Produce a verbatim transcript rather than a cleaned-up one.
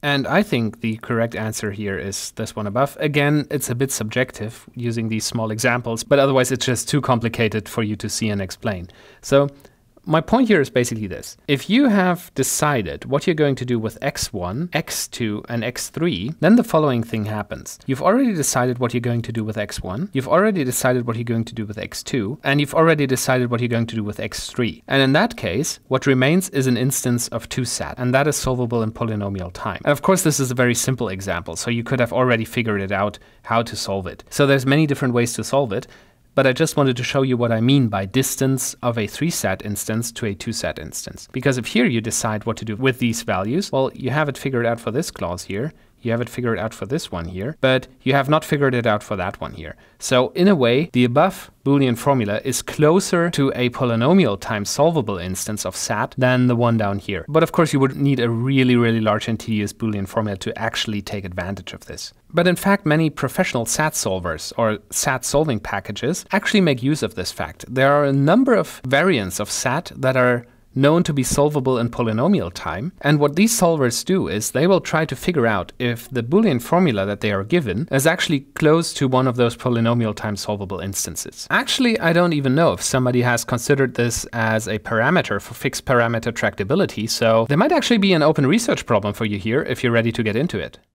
And I think the correct answer here is this one above. Again, it's a bit subjective using these small examples, but otherwise it's just too complicated for you to see and explain. So my point here is basically this. If you have decided what you're going to do with x one, x two, and x three, then the following thing happens. You've already decided what you're going to do with x one, you've already decided what you're going to do with x two, and you've already decided what you're going to do with x three. And in that case, what remains is an instance of two sat, and that is solvable in polynomial time. And of course, this is a very simple example, so you could have already figured it out how to solve it. So there's many different ways to solve it. But I just wanted to show you what I mean by distance of a three sat instance to a two sat instance. Because if here you decide what to do with these values, well, you have it figured out for this clause here, you have it figured out for this one here, but you have not figured it out for that one here. So in a way, the above Boolean formula is closer to a polynomial time solvable instance of sat than the one down here. But of course, you would need a really, really large and tedious Boolean formula to actually take advantage of this. But in fact, many professional sat solvers or sat solving packages actually make use of this fact. There are a number of variants of sat that are known to be solvable in polynomial time. And what these solvers do is they will try to figure out if the Boolean formula that they are given is actually close to one of those polynomial time solvable instances. Actually, I don't even know if somebody has considered this as a parameter for fixed parameter tractability, so there might actually be an open research problem for you here if you're ready to get into it.